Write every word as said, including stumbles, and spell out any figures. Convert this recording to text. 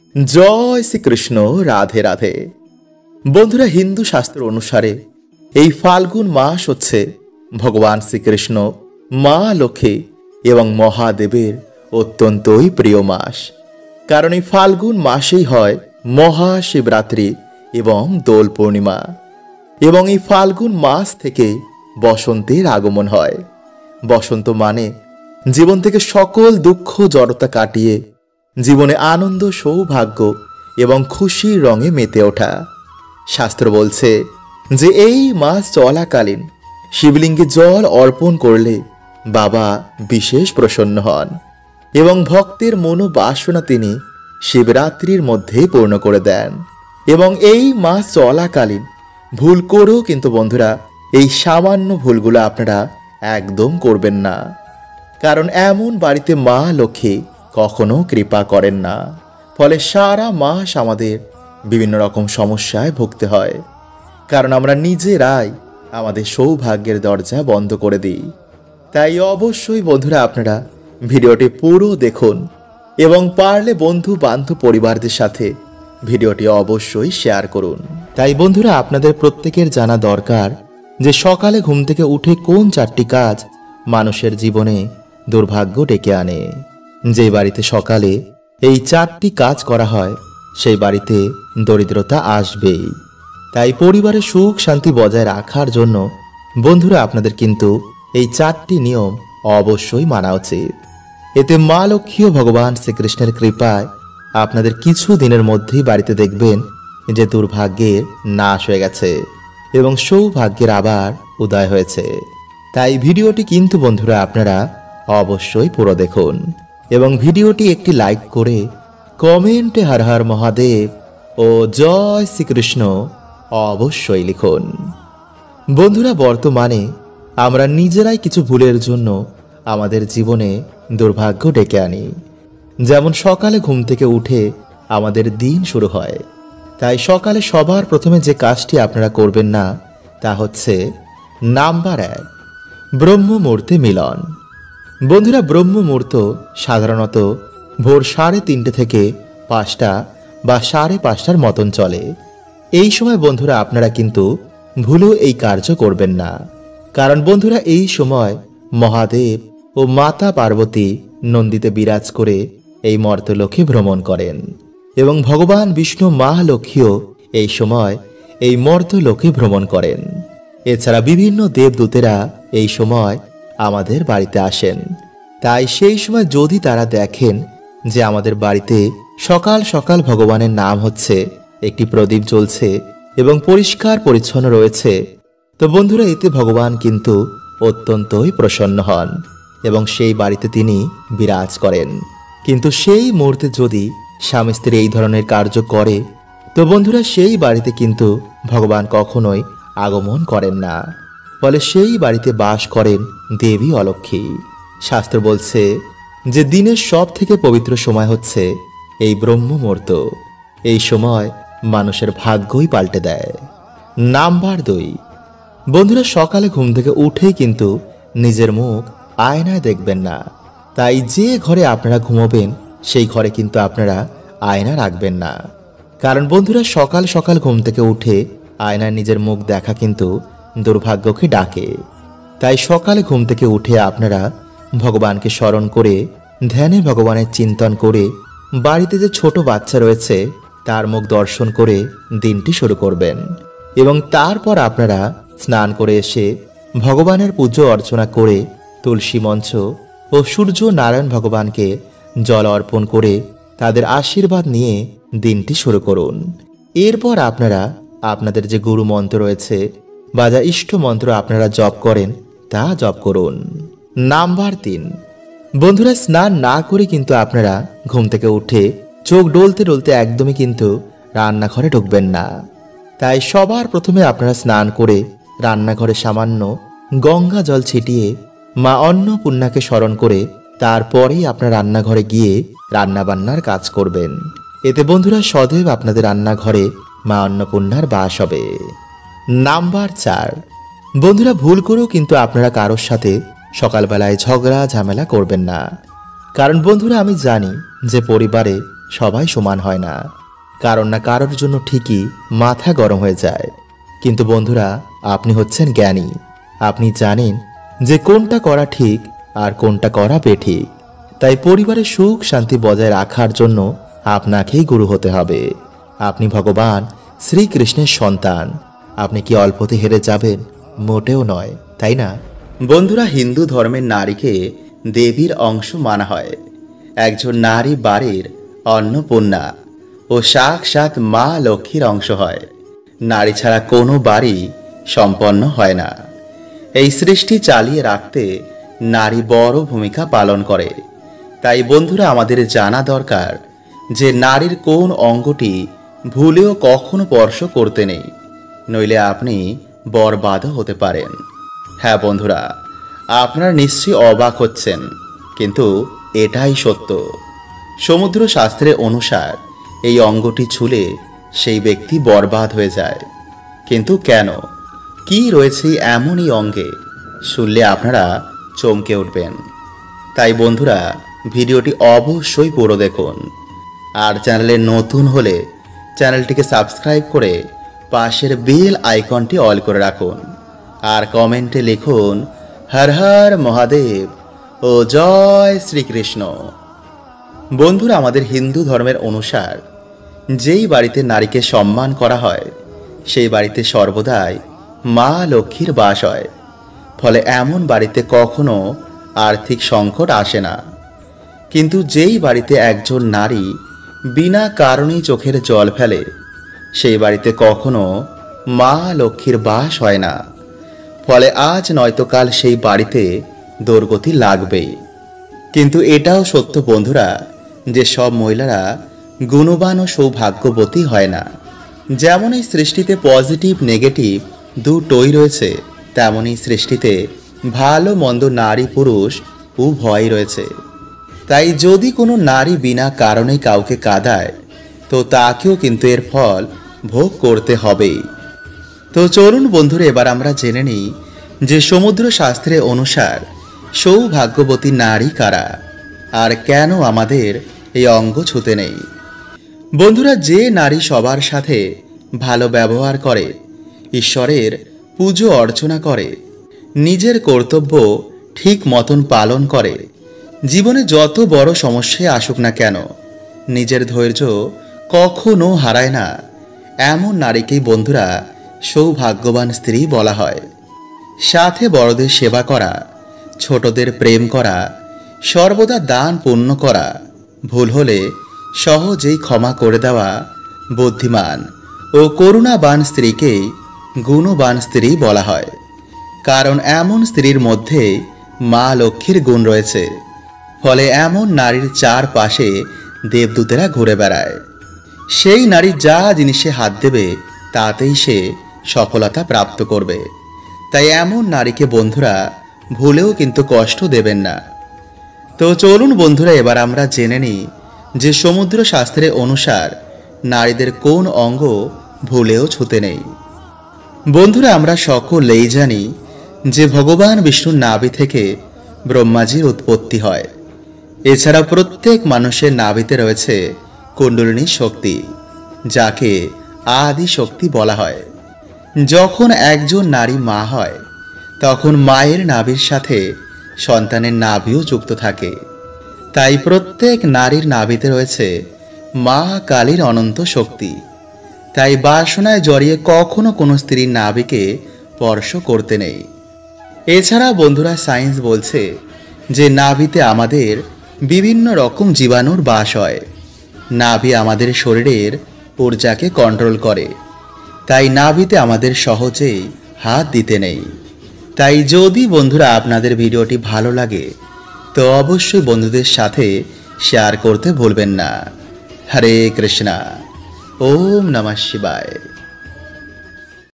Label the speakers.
Speaker 1: জয় শ্রীকৃষ্ণ। রাধে রাধে। বন্ধুরা, হিন্দু শাস্ত্র অনুসারে এই ফাল্গুন মাস হচ্ছে ভগবান শ্রীকৃষ্ণ, মা লক্ষ্মী এবং মহাদেবের অত্যন্তই প্রিয় মাস। কারণ এই ফাল্গুন মাসেই হয় মহাশিবরাত্রি এবং দোল পূর্ণিমা। এবং এই ফাল্গুন মাস থেকে বসন্তের আগমন হয়। বসন্ত মানে জীবন থেকে সকল দুঃখ জড়তা কাটিয়ে জীবনে আনন্দ, সৌভাগ্য এবং খুশির রঙে মেতে ওঠা। শাস্ত্র বলছে যে এই মাস চলাকালীন শিবলিঙ্গে জল অর্পণ করলে বাবা বিশেষ প্রসন্ন হন এবং ভক্তের মনোবাসনা তিনি শিবরাত্রির মধ্যে পূর্ণ করে দেন। এবং এই মাস চলাকালীন ভুল করেও কিন্তু বন্ধুরা এই সামান্য ভুলগুলো আপনারা একদম করবেন না। কারণ এমন বাড়িতে মা লক্ষ্মী কখনো কৃপা করেন না। ফলে সারা মাস আমাদের বিভিন্ন রকম সমস্যায় ভুগতে হয়। কারণ আমরা নিজেরাই আমাদের সৌভাগ্যের দরজা বন্ধ করে দিই। তাই অবশ্যই বন্ধুরা আপনারা ভিডিওটি পুরো দেখুন এবং পারলে বন্ধু বান্ধব পরিবারদের সাথে ভিডিওটি অবশ্যই শেয়ার করুন। তাই বন্ধুরা, আপনাদের প্রত্যেকের জানা দরকার যে সকালে ঘুম থেকে উঠে কোন চারটি কাজ মানুষের জীবনে দুর্ভাগ্য ডেকে আনে। যে বাড়িতে সকালে এই চারটি কাজ করা হয় সেই বাড়িতে দরিদ্রতা আসবেই। তাই পরিবারের সুখ শান্তি বজায় রাখার জন্য বন্ধুরা আপনাদের কিন্তু এই চারটি নিয়ম অবশ্যই মানা উচিত। এতে মা লক্ষ্মী ও ভগবান শ্রীকৃষ্ণের কৃপায় আপনাদের কিছু দিনের মধ্যেই বাড়িতে দেখবেন যে দুর্ভাগ্যের নাশ হয়ে গেছে এবং সৌভাগ্যের আবার উদয় হয়েছে। তাই ভিডিওটি কিন্তু বন্ধুরা আপনারা অবশ্যই পুরো দেখুন এবং ভিডিওটি একটি লাইক করে কমেন্টে হর হর মহাদেব ও জয় শ্রীকৃষ্ণ অবশ্যই লিখুন। বন্ধুরা, বর্তমানে আমরা নিজেরাই কিছু ভুলের জন্য আমাদের জীবনে দুর্ভাগ্য ডেকে আনি। যেমন সকালে ঘুম থেকে উঠে আমাদের দিন শুরু হয়। তাই সকালে সবার প্রথমে যে কাজটি আপনারা করবেন না তা হচ্ছে নাম্বার এক, ব্রহ্ম মুহূর্তে মিলন। বন্ধুরা, ব্রহ্ম মুহূর্ত সাধারণত ভোর সাড়ে তিনটে থেকে পাঁচটা বা সাড়ে পাঁচটার মতন চলে। এই সময় বন্ধুরা আপনারা কিন্তু ভুলেও এই কার্য করবেন না। কারণ বন্ধুরা এই সময় মহাদেব ও মাতা পার্বতী নন্দীতে বিরাজ করে এই মর্তলোকে ভ্রমণ করেন এবং ভগবান বিষ্ণু মা লক্ষ্মীও এই সময় এই মর্তলোকে ভ্রমণ করেন। এছাড়া বিভিন্ন দেবদূতেরা এই সময় আমাদের বাড়িতে আসেন। তাই সেই সময় যদি তারা দেখেন যে আমাদের বাড়িতে সকাল সকাল ভগবানের নাম হচ্ছে, একটি প্রদীপ জ্বলছে এবং পরিষ্কার পরিচ্ছন্ন রয়েছে, তো বন্ধুরা এতে ভগবান কিন্তু অত্যন্তই প্রসন্ন হন এবং সেই বাড়িতে তিনি বিরাজ করেন। কিন্তু সেই মুহূর্তে যদি স্বামী স্ত্রী এই ধরনের কার্য করে তো বন্ধুরা সেই বাড়িতে কিন্তু ভগবান কখনোই আগমন করেন না। ফলে সেই বাড়িতে বাস করেন দেবী অলক্ষ্মী। শাস্ত্র বলছে যে দিনের সব থেকে পবিত্র সময় হচ্ছে এই ব্রহ্ম মুহূর্ত। এই সময় মানুষের ভাগ্যই পাল্টে দেয়। নাম্বার দুই, বন্ধুরা সকালে ঘুম থেকে উঠেই কিন্তু নিজের মুখ আয়নায় দেখবেন না। তাই যে ঘরে আপনারা ঘুমোবেন সেই ঘরে কিন্তু আপনারা আয়না রাখবেন না। কারণ বন্ধুরা সকাল সকাল ঘুম থেকে উঠে আয়নায় নিজের মুখ দেখা কিন্তু দুর্ভাগ্যকে ডাকে। তাই সকালে ঘুম থেকে উঠে আপনারা ভগবানকে স্মরণ করে ধ্যানে ভগবানের চিন্তন করে বাড়িতে যে ছোট বাচ্চা রয়েছে তার মুখ দর্শন করে দিনটি শুরু করবেন এবং তারপর আপনারা স্নান করে এসে ভগবানের পুজো অর্চনা করে তুলসী মঞ্চ ও সূর্য নারায়ণ ভগবানকে জল অর্পণ করে তাদের আশীর্বাদ নিয়ে দিনটি শুরু করুন। এরপর আপনারা আপনাদের যে গুরু মন্ত্র রয়েছে বা যা ইষ্ট মন্ত্র আপনারা জপ করেন তা জপ করুন। নাম্বার তিন, বন্ধুরা স্নান না করে কিন্তু আপনারা ঘুম থেকে উঠে চোখ ডলতে ডলতে একদমই কিন্তু রান্নাঘরে ঢুকবেন না। তাই সবার প্রথমে আপনারা স্নান করে রান্নাঘরে সামান্য গঙ্গা জল ছিটিয়ে মা অন্নপূর্ণাকে স্মরণ করে তারপরেই আপনার রান্নাঘরে গিয়ে রান্নাবান্নার কাজ করবেন। এতে বন্ধুরা সদৈব আপনাদের রান্নাঘরে মা অন্নপূর্ণার বাস হবে। নাম্বার চার, বন্ধুরা ভুল করেও কিন্তু আপনারা কারোর সাথে সকালবেলায় ঝগড়া ঝামেলা করবেন না। কারণ বন্ধুরা আমি জানি যে পরিবারে সবাই সমান হয় না, কারণ না কারোর জন্য ঠিকই মাথা গরম হয়ে যায়। কিন্তু বন্ধুরা, আপনি হচ্ছেন জ্ঞানী। আপনি জানেন যে কোনটা করা ঠিক আর কোনটা করা বেঠিক। তাই পরিবারের সুখ শান্তি বজায় রাখার জন্য আপনাকেই গুরু হতে হবে। আপনি ভগবান শ্রীকৃষ্ণের সন্তান। আপনি কি অল্পতে হেরে যাবেন? মোটেও নয়, তাই না? বন্ধুরা, হিন্দু ধর্মের নারীকে দেবীর অংশ মানা হয়। একজন নারী বাড়ির অন্নপূর্ণা ও সাক্ষাৎ মা লক্ষ্মীর অংশ হয়। নারী ছাড়া কোনো বাড়ি সম্পন্ন হয় না। এই সৃষ্টি চালিয়ে রাখতে নারী বড় ভূমিকা পালন করে। তাই বন্ধুরা, আমাদের জানা দরকার যে নারীর কোন অঙ্গটি ভুলেও কখনো স্পর্শ করতে নেই, নইলে আপনি বরবাদও হতে পারেন। হ্যাঁ বন্ধুরা, আপনারা নিশ্চয়ই অবাক হচ্ছেন, কিন্তু এটাই সত্য। সমুদ্র শাস্ত্রের অনুসার এই অঙ্গটি ছুলে সেই ব্যক্তি বরবাদ হয়ে যায়। কিন্তু কেন, কি রয়েছে এমন এই অঙ্গে? শুনলে আপনারা চমকে উঠবেন। তাই বন্ধুরা, ভিডিওটি অবশ্যই পুরো দেখুন। আর চ্যানেলে নতুন হলে চ্যানেলটিকে সাবস্ক্রাইব করে পাশের বেল আইকনটি অল করে রাখুন। আর কমেন্টে লিখুন হর হর মহাদেব ও জয় শ্রীকৃষ্ণ। বন্ধুরা, আমাদের হিন্দু ধর্মের অনুসার যেই বাড়িতে নারীকে সম্মান করা হয় সেই বাড়িতে সর্বদাই মা লক্ষ্মীর বাস হয়। ফলে এমন বাড়িতে কখনো আর্থিক সংকট আসে না। কিন্তু যেই বাড়িতে একজন নারী বিনা কারণেই চোখের জল ফেলে সেই বাড়িতে কখনো মা লক্ষ্মীর বাস হয় না। ফলে আজ নয়তো কাল সেই বাড়িতে দুর্গতি লাগবেই। কিন্তু এটাও সত্য বন্ধুরা যে সব মহিলারা গুণবান ও সৌভাগ্যবতী হয় না। যেমন এই সৃষ্টিতে পজিটিভ নেগেটিভ দুটোই রয়েছে, তেমনই সৃষ্টিতে ভালো মন্দ নারী পুরুষ উভয়ই রয়েছে। তাই যদি কোনো নারী বিনা কারণে কাউকে কাঁদায় তো তাকেও কিন্তু এর ফল ভোগ করতে হবেই। তো চলুন বন্ধুরা, এবার আমরা জেনে নিই যে সমুদ্র শাস্ত্রের অনুসার সৌভাগ্যবতী নারী কারা আর কেন আমাদের এই অঙ্গ ছুতে নেই। বন্ধুরা, যে নারী সবার সাথে ভালো ব্যবহার করে, ঈশ্বরের পুজো অর্চনা করে, নিজের কর্তব্য ঠিক মতন পালন করে, জীবনে যত বড় সমস্যায় আসুক না কেন নিজের ধৈর্য কখনো হারায় না, এমন নারীকেই বন্ধুরা সৌভাগ্যবান স্ত্রী বলা হয়। সাথে বড়দের সেবা করা, ছোটদের প্রেম করা, সর্বদা দান পুণ্য করা, ভুল হলে সহজেই ক্ষমা করে দেওয়া, বুদ্ধিমান ও করুণাবান স্ত্রীকেই গুণবান স্ত্রী বলা হয়। কারণ এমন স্ত্রীর মধ্যে মা লক্ষ্মীর গুণ রয়েছে। ফলে এমন নারীর চারপাশে দেবদূতেরা ঘুরে বেড়ায়। সেই নারী যা জিনিসে হাত দেবে তাতেই সে সফলতা প্রাপ্ত করবে। তাই এমন নারীকে বন্ধুরা ভুলেও কিন্তু কষ্ট দেবেন না। তো চলুন বন্ধুরা, এবার আমরা জেনে নিই যে সমুদ্র শাস্ত্রের অনুসার নারীদের কোন অঙ্গ ভুলেও ছুতে নেই। বন্ধুরা, আমরা সকলেই জানি যে ভগবান বিষ্ণুর নাভি থেকে ব্রহ্মাজির উৎপত্তি হয়। এছাড়া প্রত্যেক মানুষের নাভিতে রয়েছে কুণ্ডলিনী শক্তি, যাকে আদি শক্তি বলা হয়। যখন একজন নারী মা হয় তখন মায়ের নাভির সাথে সন্তানের নাভিও যুক্ত থাকে। তাই প্রত্যেক নারীর নাভিতে রয়েছে মা কালীর অনন্ত শক্তি। তাই বাসনায় জড়িয়ে কখনো কোনো স্ত্রীর নাভিকে স্পর্শ করতে নেই। এছাড়া বন্ধুরা, সায়েন্স বলছে যে নাভিতে আমাদের বিভিন্ন রকম জীবাণুর বাস হয়। নাভি আমাদের শরীরের ঊর্জাকে কন্ট্রোল করে। তাই নাভিতে আমাদের সহজেই হাত দিতে নেই। তাই যদি বন্ধুরা আপনাদের ভিডিওটি ভালো লাগে তো অবশ্যই বন্ধুদের সাথে শেয়ার করতে ভুলবেন না। হরে কৃষ্ণা। ওম নমঃ শিবায়।